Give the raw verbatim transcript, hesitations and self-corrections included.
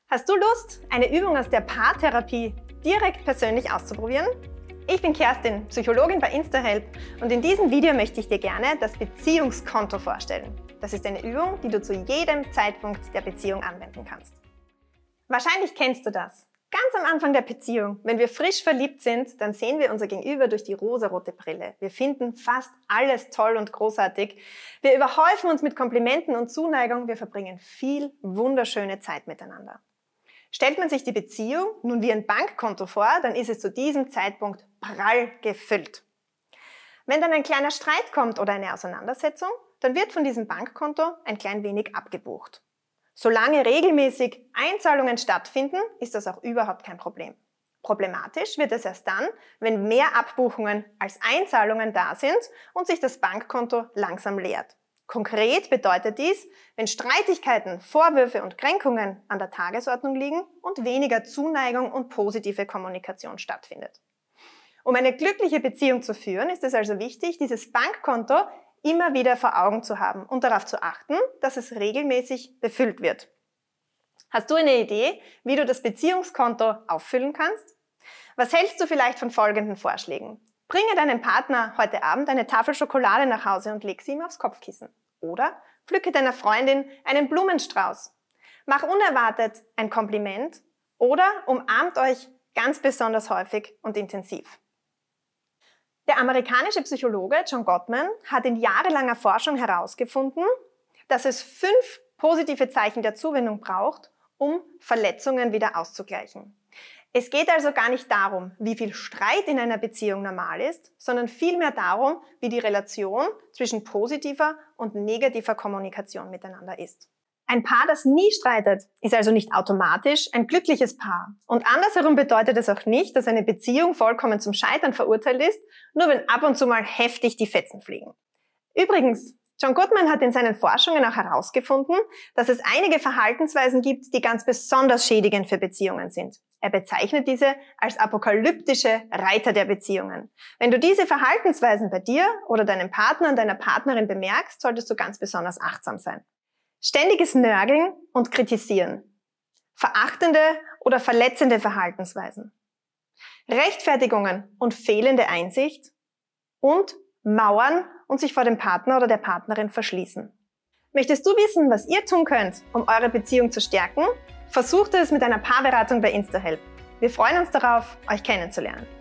Hast du Lust, eine Übung aus der Paartherapie direkt persönlich auszuprobieren? Ich bin Kerstin, Psychologin bei InstaHelp, und in diesem Video möchte ich dir gerne das Beziehungskonto vorstellen. Das ist eine Übung, die du zu jedem Zeitpunkt der Beziehung anwenden kannst. Wahrscheinlich kennst du das. Ganz am Anfang der Beziehung, wenn wir frisch verliebt sind, dann sehen wir unser Gegenüber durch die rosarote Brille. Wir finden fast alles toll und großartig. Wir überhäufen uns mit Komplimenten und Zuneigung. Wir verbringen viel wunderschöne Zeit miteinander. Stellt man sich die Beziehung nun wie ein Bankkonto vor, dann ist es zu diesem Zeitpunkt prall gefüllt. Wenn dann ein kleiner Streit kommt oder eine Auseinandersetzung, dann wird von diesem Bankkonto ein klein wenig abgebucht. Solange regelmäßig Einzahlungen stattfinden, ist das auch überhaupt kein Problem. Problematisch wird es erst dann, wenn mehr Abbuchungen als Einzahlungen da sind und sich das Bankkonto langsam leert. Konkret bedeutet dies, wenn Streitigkeiten, Vorwürfe und Kränkungen an der Tagesordnung liegen und weniger Zuneigung und positive Kommunikation stattfindet. Um eine glückliche Beziehung zu führen, ist es also wichtig, dieses Bankkonto immer wieder vor Augen zu haben und darauf zu achten, dass es regelmäßig befüllt wird. Hast du eine Idee, wie du das Beziehungskonto auffüllen kannst? Was hältst du vielleicht von folgenden Vorschlägen? Bringe deinem Partner heute Abend eine Tafel Schokolade nach Hause und leg sie ihm aufs Kopfkissen. Oder pflücke deiner Freundin einen Blumenstrauß. Mach unerwartet ein Kompliment oder umarmt euch ganz besonders häufig und intensiv. Der amerikanische Psychologe John Gottman hat in jahrelanger Forschung herausgefunden, dass es fünf positive Zeichen der Zuwendung braucht, um Verletzungen wieder auszugleichen. Es geht also gar nicht darum, wie viel Streit in einer Beziehung normal ist, sondern vielmehr darum, wie die Relation zwischen positiver und negativer Kommunikation miteinander ist. Ein Paar, das nie streitet, ist also nicht automatisch ein glückliches Paar. Und andersherum bedeutet es auch nicht, dass eine Beziehung vollkommen zum Scheitern verurteilt ist, nur wenn ab und zu mal heftig die Fetzen fliegen. Übrigens, John Gottman hat in seinen Forschungen auch herausgefunden, dass es einige Verhaltensweisen gibt, die ganz besonders schädigend für Beziehungen sind. Er bezeichnet diese als apokalyptische Reiter der Beziehungen. Wenn du diese Verhaltensweisen bei dir oder deinem Partner und deiner Partnerin bemerkst, solltest du ganz besonders achtsam sein. Ständiges Nörgeln und Kritisieren. Verachtende oder verletzende Verhaltensweisen. Rechtfertigungen und fehlende Einsicht. Und Mauern und sich vor dem Partner oder der Partnerin verschließen. Möchtest du wissen, was ihr tun könnt, um eure Beziehung zu stärken? Versucht es mit einer Paarberatung bei InstaHelp. Wir freuen uns darauf, euch kennenzulernen.